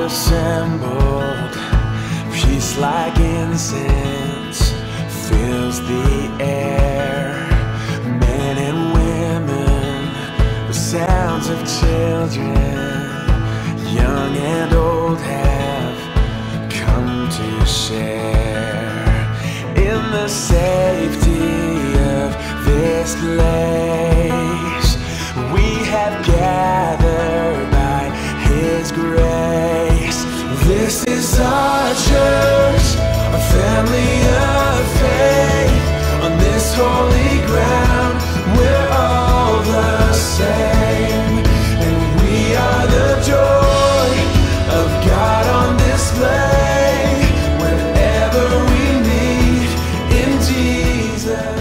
assembled, peace like incense fills the air. Men and women, the sounds of children, young and old, have come to share in the safety of this place. We have gathered by His grace. This is our church, a family of faith. On this holy ground, we're all the same, and we are the joy of God on display whenever we meet in Jesus.